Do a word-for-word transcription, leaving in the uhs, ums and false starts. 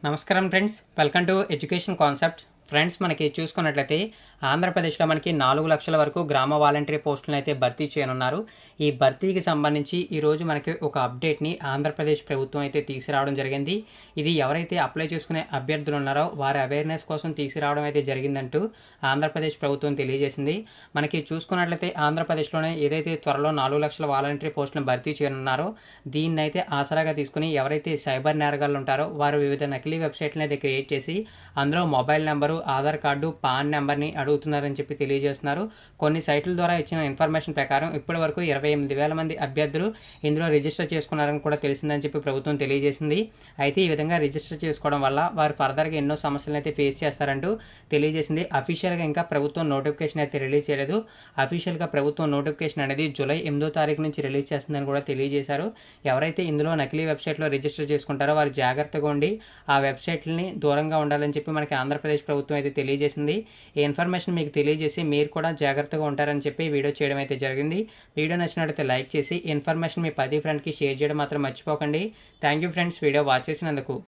నమస్కారం friends, welcome to education concepts. Friends, మనకి చూసుకున్నట్లయితే ఆంధ్రప్రదేశ్లో మనకి నాలుగు లక్షల వరకు గ్రామ వాలంటరీ పోస్టులను అయితే భర్తీ చేయనున్నారు. ఈ భర్తీకి సంబంధించి ఈరోజు మనకి ఒక అప్డేట్ని ఆంధ్రప్రదేశ్ ప్రభుత్వం అయితే తీసుకురావడం జరిగింది. ఇది ఎవరైతే అప్లై చేసుకునే అభ్యర్థులు ఉన్నారో వారి అవేర్నెస్ కోసం తీసుకురావడం అయితే జరిగిందంటూ ఆంధ్రప్రదేశ్ ప్రభుత్వం తెలియజేసింది. మనకి చూసుకున్నట్లయితే ఆంధ్రప్రదేశ్లోనే ఏదైతే త్వరలో నాలుగు లక్షల వాలంటరీ పోస్టులను భర్తీ చేయనున్నారో దీన్ని అయితే ఆసరాగా తీసుకుని ఎవరైతే సైబర్ నేరగాళ్ళు ఉంటారో వారు వివిధ నకిలీ వెబ్సైట్లను అయితే క్రియేట్ చేసి అందులో mobile number, Aadhaar card, PAN నెంబర్ని అడుగుతున్నారని చెప్పి తెలియజేస్తున్నారు. కొన్ని సైట్ల ద్వారా ఇచ్చిన ఇన్ఫర్మేషన్ ప్రకారం ఇప్పటి వరకు ఇరవై ఎనిమిది వేల మంది అభ్యర్థులు ఇందులో రిజిస్టర్ చేసుకున్నారని కూడా తెలిసిందని చెప్పి ప్రభుత్వం తెలియజేసింది. అయితే ఈ విధంగా రిజిస్టర్ చేసుకోవడం వల్ల వారు ఫర్దర్గా ఎన్నో సమస్యలను అయితే ఫేస్ చేస్తారంటూ తెలియజేసింది. అఫీషియల్గా ఇంకా ప్రభుత్వం నోటిఫికేషన్ అయితే రిలీజ్ చేయలేదు. అఫీషియల్గా ప్రభుత్వం నోటిఫికేషన్ అనేది జూలై ఎనిమిదో తారీఖు నుంచి రిలీజ్ చేస్తుందని కూడా తెలియజేశారు. ఎవరైతే ఇందులో నకిలీ వెబ్సైట్లో రిజిస్టర్ చేసుకుంటారో వారు జాగ్రత్తగా ఉండి ఆ వెబ్సైట్లని దూరంగా ఉండాలని చెప్పి మనకి ఆంధ్రప్రదేశ్ ప్రభుత్వం అయితే తెలియజేసింది. ఈ ఇన్ఫర్మేషన్ మీకు తెలియజేసి మీరు కూడా జాగ్రత్తగా ఉంటారని చెప్పి వీడియో చేయడం అయితే జరిగింది. వీడియో నచ్చినట్లయితే లైక్ చేసి ఇన్ఫర్మేషన్ మీ పది ఫ్రెండ్కి షేర్ చేయడం మాత్రం మర్చిపోకండి. Thank you friends, video watch చేసినందుకు.